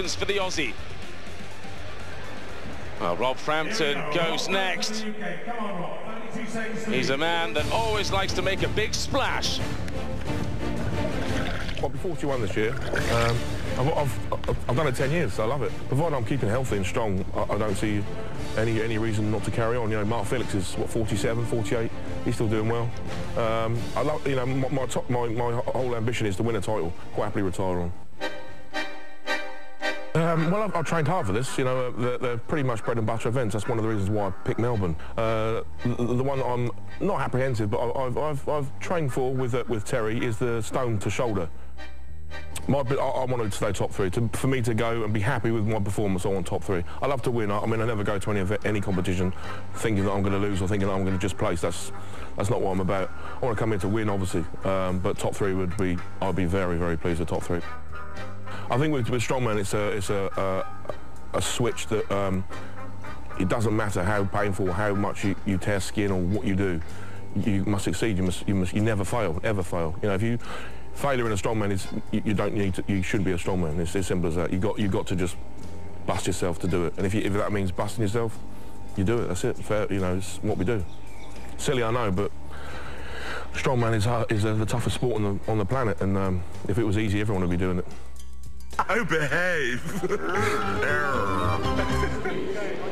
For the Aussie. Well, Rob Frampton goes next. He's a man that always likes to make a big splash. I'll be 41 this year. I've done it 10 years, so I love it. Provided I'm keeping healthy and strong, I don't see any reason not to carry on. You know, Mark Felix is, what, 47, 48? He's still doing well. I love, you know, my whole ambition is to win a title, quite happily retire on. Well, I've trained hard for this. You know, they're pretty much bread and butter events. That's one of the reasons why I picked Melbourne. The one that I'm not apprehensive, but I've trained for with Terry is the stone to shoulder. I wanted to stay top three. For me to go and be happy with my performance, I want top three. I love to win. I mean, I never go to any competition thinking that I'm going to lose or thinking that I'm going to just place. That's not what I'm about. I want to come in to win, obviously, but top three would be. I'd be very, very pleased with top three. I think with Strongman, it's a switch that it doesn't matter how painful, how much you tear skin or what you do, you must succeed. You never fail, ever fail. You know, if you failure in a strongman is you shouldn't be a strongman. It's as simple as that. You got to just bust yourself to do it. And if that means busting yourself, you do it. That's it. Fair, you know, it's what we do. Silly, I know, but strongman is the toughest sport on the planet. And if it was easy, everyone would be doing it. Oh, behave!